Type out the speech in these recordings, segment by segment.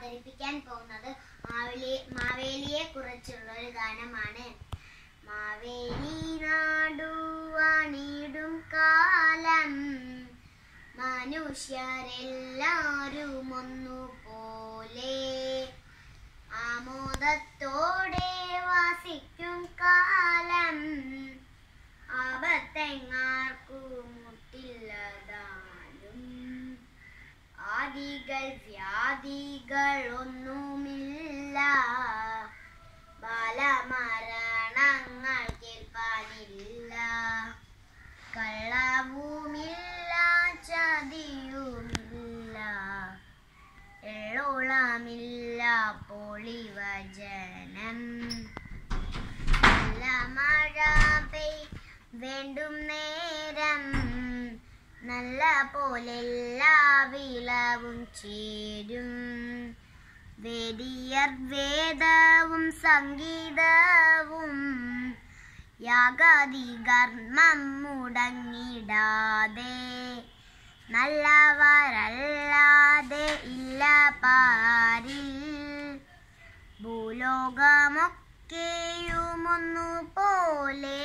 അവതരിപ്പിക്കാൻ പോകുന്നത് മാവേലിയെ കുറിച്ചുള്ള ഒരു ഗാനമാണ്. മാവേലി നാടുവാണിടും കാലം മനുഷ്യരെല്ലാരും ഒന്നുപോലെ ആമോദത്തോടെ വാസിക്കും കാലം ആപത്തെങ്ങാർക്കും മുട്ടില്ലതാനും ആദികൾ വ്യാധികൾ ഒന്നുമില്ല ബാലമരണങ്ങൾ കേൾപ്പാനില്ല കള്ളവുമില്ല ചതിയുമില്ല എള്ളോളമില്ല പൊളിവചനം നല്ല മഴ വേണ്ടും നേരം നല്ല പോലെല്ലാ വിളവും ചേരും വേദിയർ വേദവും സംഗീതവും യാഗാദി കർമ്മം മുടങ്ങിടാതെ നല്ലവരല്ലാതെ ഇല്ല പാരിൽ ഭൂലോകമൊക്കെയുമൊന്നുപോലെ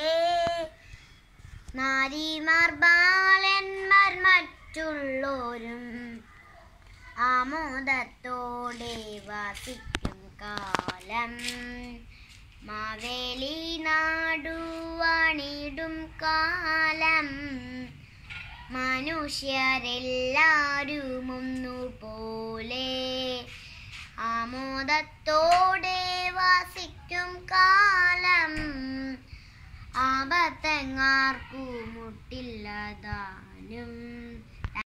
നാരിമാർ ബാലന്മാർ മറ്റുള്ളോരും ആമോദത്തോടെ വാസിക്കും കാലം മാവേലി നാടുവാണിടും കാലം മനുഷ്യരെല്ലാരും ഒന്നുപോലെ ആമോദത്തോടെ വാസിക്കും കാലം ആപത്തെങ്ങാർക്കും മുട്ടില്ലതാനും